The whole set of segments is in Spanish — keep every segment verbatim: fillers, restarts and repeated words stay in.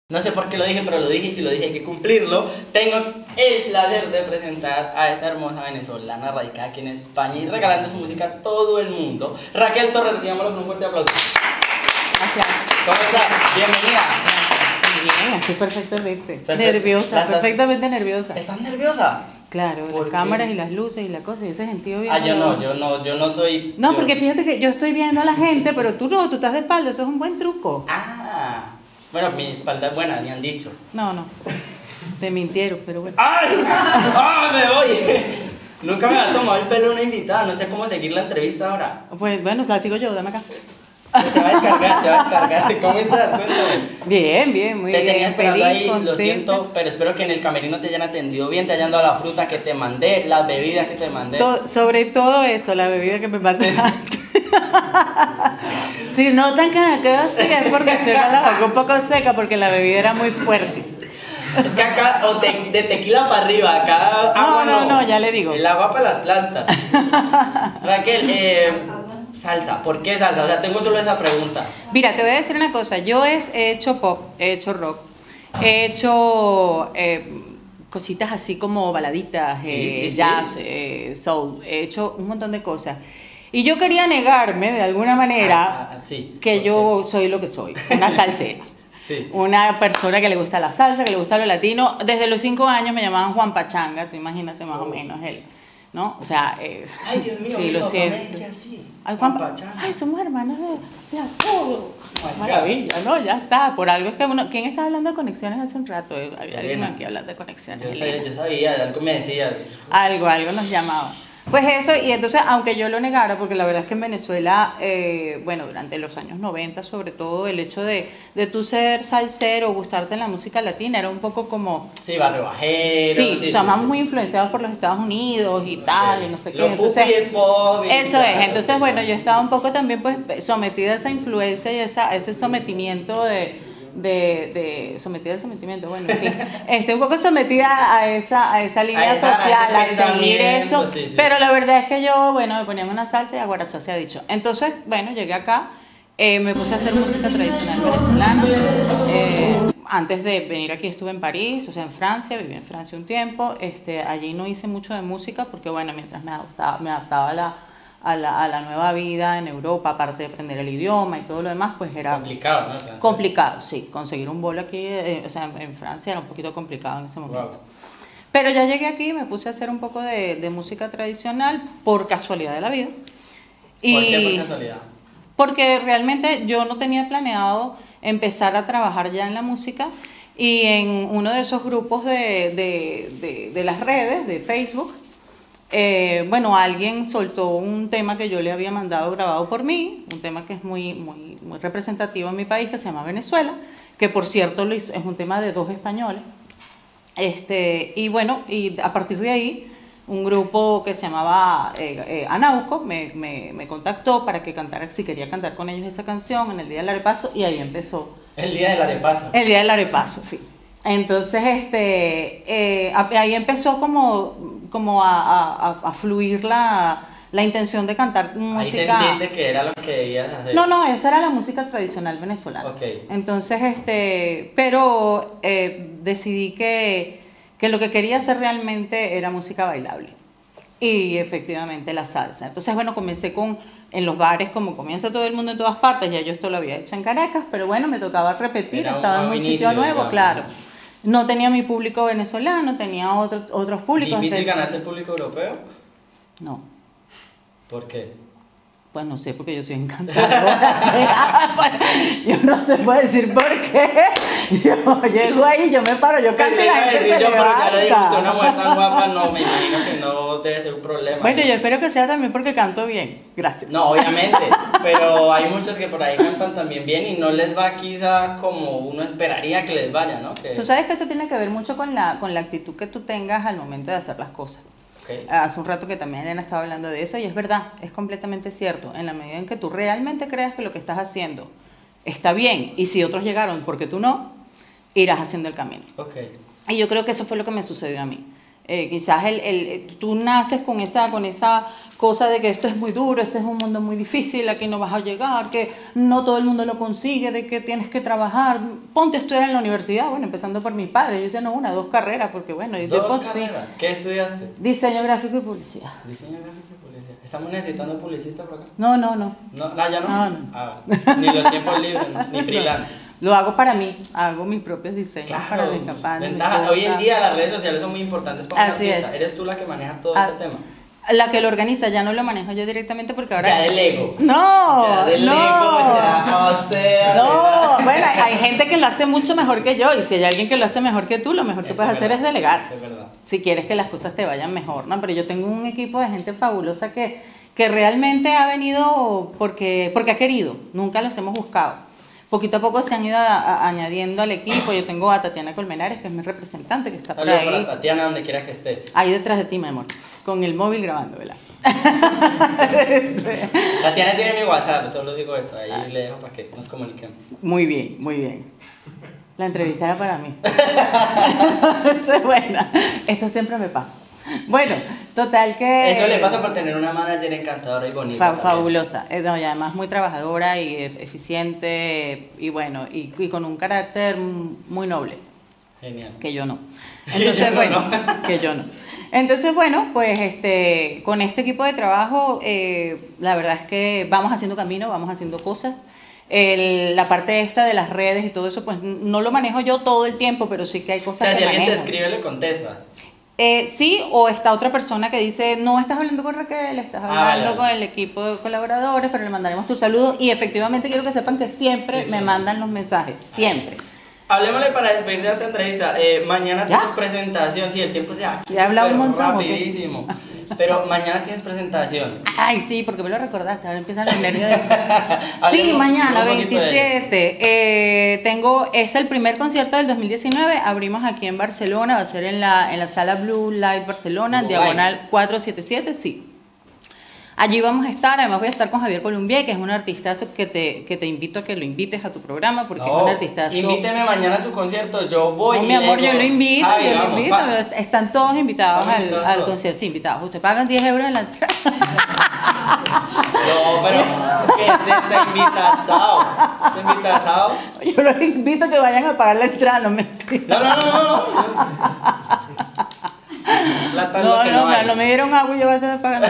No sé por qué lo dije, pero lo dije y si lo dije hay que cumplirlo. Tengo el placer de presentar a esa hermosa venezolana radicada aquí en España y regalando su música a todo el mundo. Raquel Torres, recibámoslo con un fuerte aplauso. Gracias. ¿Cómo estás? Bienvenida. Bien, así perfectamente. Perfecto. Nerviosa, ¿Estás- perfectamente nerviosa. ¿Estás nerviosa? Claro, ¿Por las qué? cámaras y las luces y la cosa y ese gentío bien. Ah, yo no, yo no, yo no soy... No, yo- porque fíjate que yo estoy viendo a la gente, pero tú no, tú estás de espalda, eso es un buen truco. Ah, bueno, mi espalda es buena, me han dicho. No, no. Te mintieron, pero bueno. ¡Ay! ¡Ah, me voy! Nunca me ha tomado el pelo una invitada, no sé cómo seguir la entrevista ahora. Pues bueno, la sigo yo, dame acá. Se va a descargar, se va a descargar. ¿Cómo estás? Cuéntame. Bien, bien, muy Te bien. tenía esperando feliz, ahí, lo contenta. siento, pero espero que en el camerino te hayan atendido bien, te hayan dado la fruta que te mandé, las bebidas que te mandé. To- sobre todo eso, la bebida que me mandé antes. Si notan que me quedo así es porque estoy con la boca un poco seca porque la bebida era muy fuerte. Es que acá, o te- de tequila para arriba, acá agua No, no, no, ya le digo. El agua para las plantas. Raquel, eh, salsa, ¿por qué salsa? O sea, tengo solo esa pregunta. Mira, te voy a decir una cosa. Yo he he hecho pop, he hecho rock, he hecho eh, cositas así como baladitas, Sí, eh, sí, sí. jazz, eh, soul. He hecho un montón de cosas. Y yo quería negarme de alguna manera Ah, ah, sí, que ¿por yo soy lo que soy, una salsera. Sí. Una persona que le gusta la salsa, que le gusta lo latino. Desde los cinco años me llamaban Juan Pachanga, tú imagínate más o menos él, ¿no? O sea, eh, Ay, Dios mío, sí, mi lo papá siento. me dice así. Ay, Juan Juan Pa- Pachanga. Ay, somos hermanos de, de apodo. my Maravilla, ¿no? Ya está. Por algo es que uno. ¿Quién estaba hablando de conexiones hace un rato? Eh, Había alguien Elena. aquí hablando de conexiones. Yo Elena. sabía, yo sabía, algo me decías. Algo, algo nos llamaba. Pues eso, y entonces, aunque yo lo negara, porque la verdad es que en Venezuela, eh, bueno, durante los años noventa, sobre todo, el hecho de, de tú ser salsero, gustarte en la música latina, era un poco como. Sí, barrio bajero. Sí, o sea, sí, más sí. muy influenciados por los Estados Unidos y tal, y no sé qué. Lo Entonces, pupi es pop. y eso tal, es, entonces sí. bueno, yo estaba un poco también pues sometida a esa influencia y esa, a ese sometimiento de, de, de sometida al sometimiento, bueno, en fin, este, un poco sometida a esa, a esa línea A esa- a social, ese a, seguir pensamiento, eso, sí, sí. pero la verdad es que yo, bueno, me ponían una salsa y a guarachá se ha dicho. Entonces, bueno, llegué acá, eh, me puse a hacer música tradicional venezolana, eh, antes de venir aquí estuve en París, o sea, en Francia, viví en Francia un tiempo, este, allí no hice mucho de música porque, bueno, mientras me adaptaba, me adaptaba a la, a, la, a la nueva vida en Europa, aparte de aprender el idioma y todo lo demás, pues era Complicado, ¿no? Francés. complicado, sí, conseguir un bolo aquí, eh, o sea, en, en Francia era un poquito complicado en ese momento. Wow. Pero ya llegué aquí y me puse a hacer un poco de, de música tradicional por casualidad de la vida. Y ¿Por qué por casualidad? porque realmente yo no tenía planeado empezar a trabajar ya en la música y en uno de esos grupos de, de, de, de las redes, de Facebook, eh, bueno, alguien soltó un tema que yo le había mandado grabado por mí, un tema que es muy, muy, muy representativo en mi país, que se llama Venezuela, que por cierto lo hizo- es un tema de dos españoles. Este, y bueno, y a partir de ahí, un grupo que se llamaba eh, eh, Anauco me, me, me contactó para que cantara, si quería cantar con ellos esa canción en el Día del Arepaso, y ahí empezó. El día del arepaso. El Día del Arepaso, sí. Entonces, este, eh, a- ahí empezó como, como a, a- a- a fluir la, la intención de cantar Ahí música. sentiste que era lo que debías hacer. No, no, esa era la música tradicional venezolana. Ok. Entonces, este, pero eh, decidí que, que lo que quería hacer realmente era música bailable. Y efectivamente la salsa. Entonces, bueno, comencé con, en los bares, como comienza todo el mundo en todas partes, ya yo esto lo había hecho en Caracas, pero bueno, me tocaba repetir, Era un estaba en un nuevo sitio inicio, nuevo, digamos. claro. No tenía mi público venezolano, tenía otro, otros públicos. ¿Difícil entonces- ganarse el público europeo? No. ¿Por qué? Pues no sé, porque yo soy encantadora. Pues, yo no se puede decir por qué. Yo llego ahí, yo me paro, yo canto y la gente Decir se yo, pero ya le digo, usted una mujer levanta. tan guapa, no, me imagino que no debe ser un problema. Bueno, yo espero que sea también porque canto bien. Gracias. No, obviamente, pero hay muchos que por ahí cantan también bien y no les va quizá como uno esperaría que les vaya, ¿no? Que... Tú sabes que eso tiene que ver mucho con la, con la actitud que tú tengas al momento de hacer las cosas. Ok. Hace un rato que también Elena estaba hablando de eso y es verdad, es completamente cierto. En la medida en que tú realmente creas que lo que estás haciendo está bien y si otros llegaron porque tú no, irás haciendo el camino. Ok. Y yo creo que eso fue lo que me sucedió a mí. Eh, quizás el, el, tú naces con esa, con esa cosa de que esto es muy duro, este es un mundo muy difícil, aquí no vas a llegar, que no todo el mundo lo consigue, de que tienes que trabajar. Ponte a estudiar en la universidad, bueno, empezando por mis padres. Yo decía, no, una, dos carreras, porque bueno, yo ¿Dos después, carreras? sí. ¿Qué estudiaste? Diseño gráfico y publicidad. Diseño gráfico y publicidad. ¿Estamos necesitando publicistas por acá? No, no, no. No, no, ya no. No, no. Ah, ni los tiempos libres, ni freelance. Lo hago para mí, hago mis propios diseños Claro, para mis campañas. mis ventaja. cosas. Hoy en día las redes sociales son muy importantes para un Así artista. es. Eres tú la que maneja todo Ah, este tema. La que lo organiza, ya no lo manejo yo directamente porque ahora... Ya del ego. No, Ya del no. ego, ya, o sea. No, bueno, hay gente que lo hace mucho mejor que yo y si hay alguien que lo hace mejor que tú, lo mejor que Eso puedes es hacer verdad, es delegar. es verdad. Si quieres que las cosas te vayan mejor, ¿no? Pero yo tengo un equipo de gente fabulosa que, que realmente ha venido porque, porque ha querido, nunca los hemos buscado. Poquito a poco se han ido a, a, añadiendo al equipo. Yo tengo a Tatiana Colmenares, que es mi representante, que está por Saludos ahí. para Tatiana, donde quiera que esté. Ahí detrás de ti, mi amor, con el móvil grabando, ¿verdad? Tatiana tiene mi WhatsApp, solo digo eso. Ahí le dejo para que nos comuniquemos. Muy bien, muy bien. La entrevista era para mí. Entonces, bueno, esto siempre me pasa. Bueno, total que... Eso le pasa por tener una manager encantadora y bonita. Fa también. fabulosa, eh, no, y además muy trabajadora y ef eficiente y bueno, y, y con un carácter muy noble. Genial. Que yo no. Que Entonces, yo no, bueno, no. que yo no. Entonces, bueno, pues este, con este equipo de trabajo, eh, la verdad es que vamos haciendo camino, vamos haciendo cosas. El, la parte esta de las redes y todo eso, pues no lo manejo yo todo el tiempo, pero sí que hay O cosas sea, que si alguien te manejo. escribe, le contestas. Eh, sí, o está otra persona que dice, no estás hablando con Raquel, estás Ah, hablando vale, con vale. el equipo de colaboradores, pero le mandaremos tu saludo. Y efectivamente quiero que sepan que siempre Sí, me sí. mandan los mensajes, siempre. Hablemosle para despedir de esta entrevista. Eh, mañana ¿Ya? tienes presentación. Sí, el tiempo se va. Ya he hablado un montón, ¿o qué? Rapidísimo. Pero mañana tienes presentación. Ay, sí, porque me lo recordaste, ahora empiezan los nervios. De... sí, Hablemos mañana, un poquito de veintisiete. Eh, tengo, es el primer concierto del dos mil diecinueve. Abrimos aquí en Barcelona, va a ser en la, en la sala Blue Light Barcelona, Blue diagonal cuatrocientos setenta y siete, sí. Allí vamos a estar, además voy a estar con Javier Columbier, que es un artistazo que te, que te invito a que lo invites a tu programa, porque No, es un artistazo... invíteme mañana a su concierto, yo voy. No, y mi amor, digo, yo lo invito, Javi, yo lo vamos, invito. va. Están todos invitados Estamos al, invitados al todos. concierto, sí, invitados. Usted pagan diez euros en la entrada. No, pero que se está invitado. ¿Está invitado? Yo los invito a que vayan a pagar la entrada, no mentira. No, no, no, no. Plata es lo No, que no, hay. no me dieron agua y yo voy a estar pagando.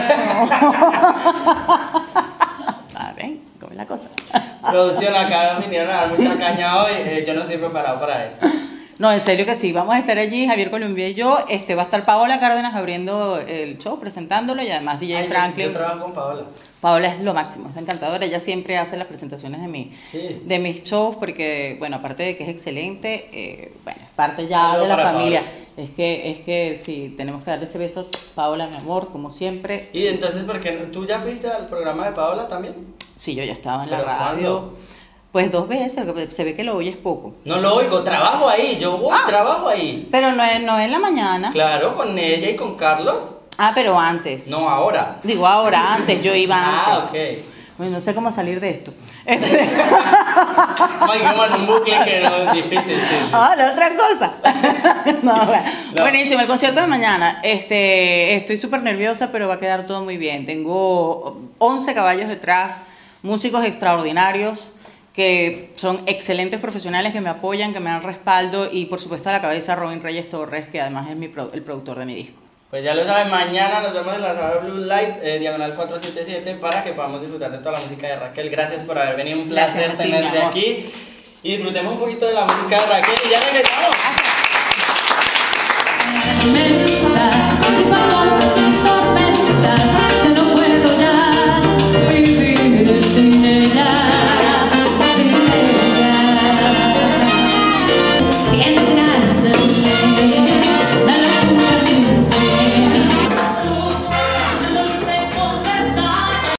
Ah, ven, ¿cómo es la cosa? Producción, acá vinieron a dar mucha caña hoy. eh, yo no estoy preparado para esto. No, en serio que sí, vamos a estar allí, Javier Columbier y yo. Este, va a estar Paola Cárdenas abriendo el show, presentándolo, y además D J Ay, yo- Franklin. Yo trabajo con Paola. Paola es lo máximo, es encantadora, ella siempre hace las presentaciones de, mi, Sí. de mis shows porque, bueno, aparte de que es excelente, eh, bueno, es parte ya Saludos de la para familia. Paola. Es que, es que sí, tenemos que darle ese beso, Paola, mi amor, como siempre. Y entonces, ¿por qué no? ¿Tú ya fuiste al programa de Paola también? Sí, yo ya estaba en la ¿Pero radio, cuándo? pues dos veces, lo que se ve que lo oyes poco. No lo oigo, trabajo ahí, yo voy, Ah. trabajo ahí. Pero no es, no es en la mañana. Claro, con ella y con Carlos. Ah, pero antes. No, ahora. Digo, ahora, antes, yo iba Ah, antes. ok. Bueno, no sé cómo salir de esto. Este... Ay, como en un bucle que no es difícil. Sí, sí. Ah, la otra cosa. No, bueno. No. Buenísimo, el concierto de mañana. Este, estoy súper nerviosa, pero va a quedar todo muy bien. Tengo once caballos detrás, músicos extraordinarios que son excelentes profesionales, que me apoyan, que me dan respaldo, y por supuesto a la cabeza Robin Reyes Torres, que además es mi pro- el productor de mi disco. Pues ya lo saben, mañana nos vemos en la sala Blue Light, eh, diagonal cuatrocientos setenta y siete, para que podamos disfrutar de toda la música de Raquel. Gracias por haber venido, un Gracias placer a ti, tenerte mi amor. aquí. Y disfrutemos un poquito de la música de Raquel y ya regresamos. Me